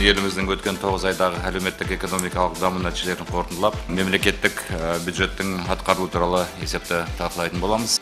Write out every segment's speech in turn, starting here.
еліміздің өткен 9 айдағы әлеуметтік экономикалық даму нәтижелерін қорытындылап, мемлекеттік бюджеттің атқарылуы туралы есепті талқылайтын боламыз.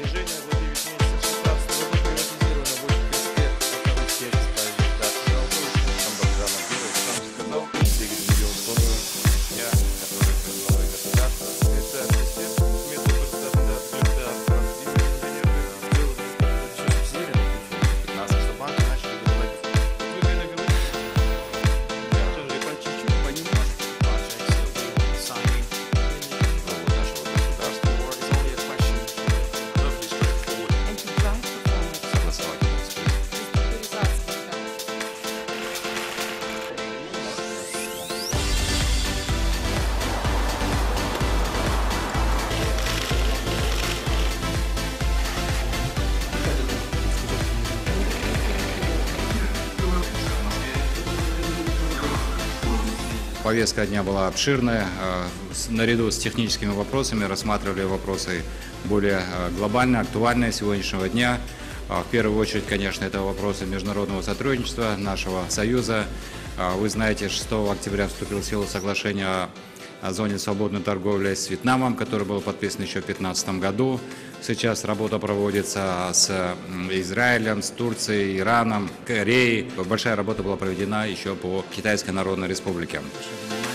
Повестка дня была обширная. Наряду с техническими вопросами рассматривали вопросы более глобальные, актуальные сегодняшнего дня. В первую очередь, конечно, это вопросы международного сотрудничества нашего Союза. Вы знаете, 6 октября вступило в силу соглашение о зоне свободной торговли с Вьетнамом, которое было подписано еще в 2015 году. Сейчас работа проводится с Израилем, с Турцией, Ираном, Кореей. Большая работа была проведена еще по Китайской Народной Республике.